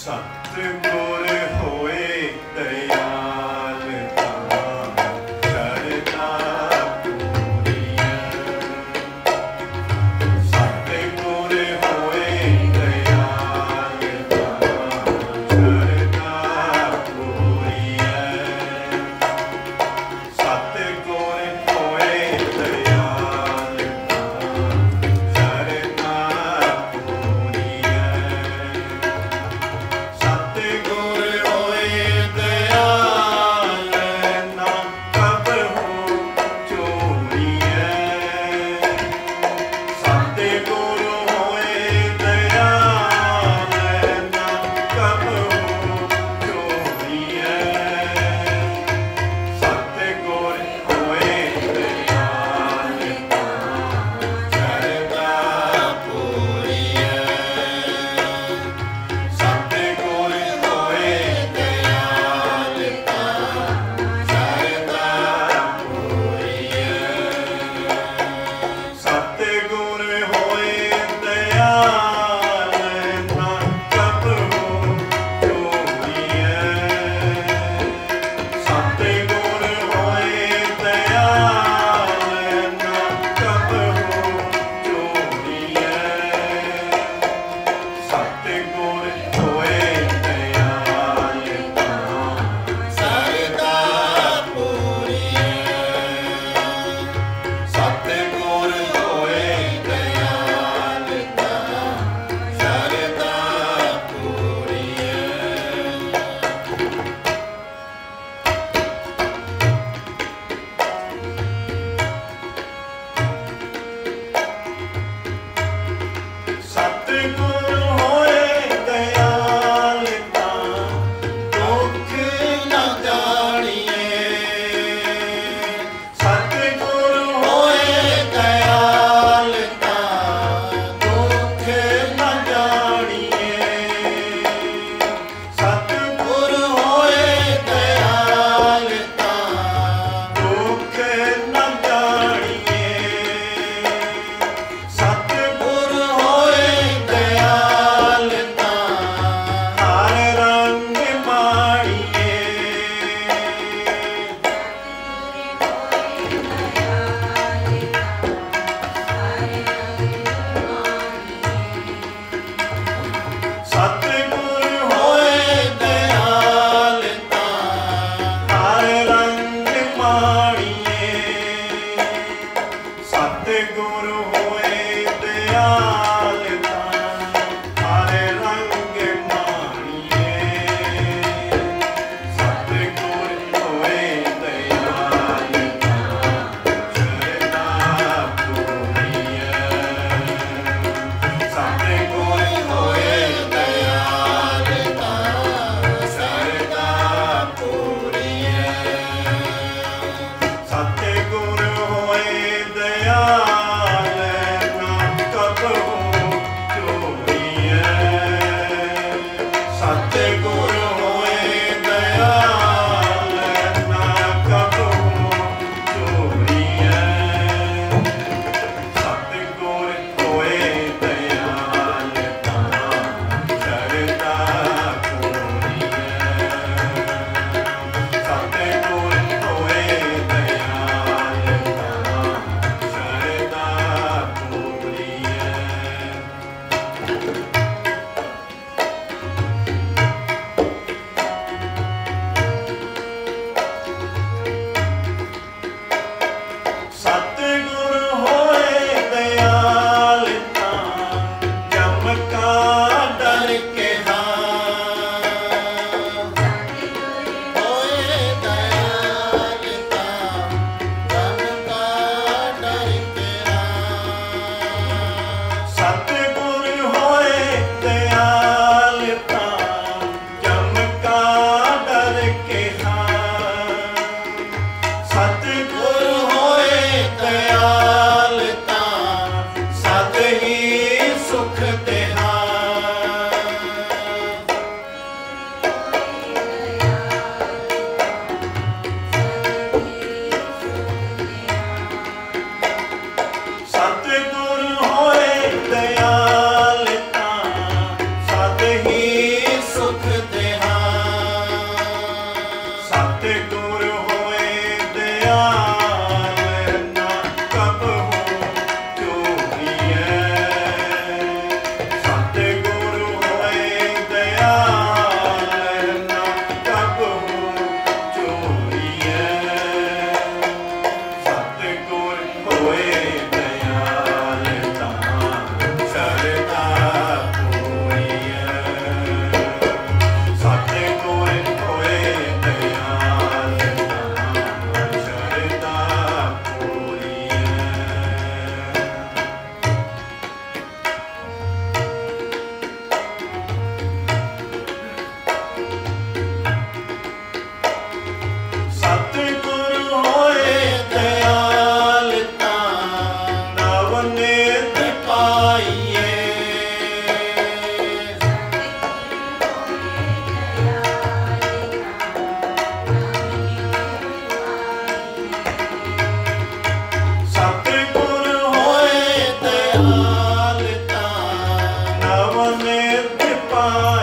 ਸਤਿਗੁਰ ਹੋਏ ਦਇਆਲ ਤਾਂ ਸ਼ਰਧਾ ਪੂਰੀਐ। ਸਤਿਗੁਰ ਹੋਏ ਦਇਆਲ ਤਾਂ ਸ਼ਰਧਾ ਪੂਰੀਐ। ਸਤਿਗੁਰ ਹੋਏ ਦਇਆਲ ਤਾਂ ਸ਼ਰਧਾ ਪੂਰੀਐ। ਸਤਿਗੁਰ ਹੋਏ ਦਇਆਲ ਨਾ ਕਬਹੂ ਚੋਰੀਐ। ਸਤਿਗੁਰ ਹੋਏ ਦਇਆਲ ਨਾ ਕਬਹੂ ਚੋਰੀਐ। ਸਤਿਗੁਰ ਹੋਏ ਦਇਆਲ ਤਾਂ ਸ਼ਰਧਾ ਪੂਰੀਐ। ਸਤਿਗੁਰ ਹੋਏ ਦਇਆਲ ਤਾਂ ਸ਼ਰਧਾ ਪੂਰੀਐ। ਸਤਿਗੁਰ ਹੋਏ ਦਇਆਲ ਨਾ ਕਬਹੂ ਚੋਰੀਐ। ਸਤਿਗੁਰ ਹੋਏ ਦਇਆਲ ਨਾ ਕਬਹੂ ਚੋਰੀਐ। ਸਤਿਗੁਰ ਹੋਏ ਦਇਆਲ ਤਾਂ ਸ਼ਰਧਾ ਪੂਰੀਐ। ਸਤਿਗੁਰ ਹੋਏ ਦਇਆਲ ਤਾਂ ਸ਼ਰਧਾ ਪੂਰੀਐ। ਸਤਿਗੁਰ ਹੋਏ ਦਇਆਲ ਤਾਂ ਦੁੱਖ ਨਾ ਜਾਣੀਏ। ਸਤਿਗੁਰ ਹੋਏ ਦਇਆਲ ਤਾਂ ਦੁੱਖ ਨਾ ਜਾਣੀਏ। ਸਤਿਗੁਰ ਹੋਏ ਦਇਆਲ ਤਾਂ ਦੁੱਖ ਨਾ ਜਾਣੀਏ। ਸਤਿਗੁਰ ਹੋਏ ਦਇਆਲ ਤਾਂ ਹਰ ਰੰਗ ਮਾਣੀਏ। ਸਤਿਗੁਰ ਹੋਏ ਦਇਆਲ ਤਾਂ ਹਰ ਰੰਗ ਮਾਣੀਏ। ਸਤਿਗੁਰ ਹੋਏ ਦਇਆਲ ਤਾਂ ਹਰ ਰੰਗ ਮਾਣੀਏ। ਸਤਿਗੁਰ ਹੋਏ ਦਇਆਲ ਤਾਂ ਸ਼ਰਧਾ ਪੂਰੀਐ। ਸਤਿਗੁਰ ਹੋਏ ਦਇਆਲ ਤਾਂ ਸ਼ਰਧਾ ਪੂਰੀਐ। ਸਤਿਗੁਰ ਹੋਏ ਦਇਆਲ ਨਾ ਕਬਹੂ ਚੋਰੀਐ। ਸਤਿਗੁਰ ਹੋਏ ਦਇਆਲ ਨਾ ਕਬਹੂ ਚੋਰੀਐ। ਸਤਿਗੁਰ ਹੋਏ ਦਇਆਲ ਤਾਂ ਸ਼ਰਧਾ ਪੂਰੀਐ। ਸਤਿਗੁਰ ਹੋਏ ਦਇਆਲ ਤਾਂ ਸ਼ਰਧਾ ਪੂਰੀਐ। ਨਿਰਭੈ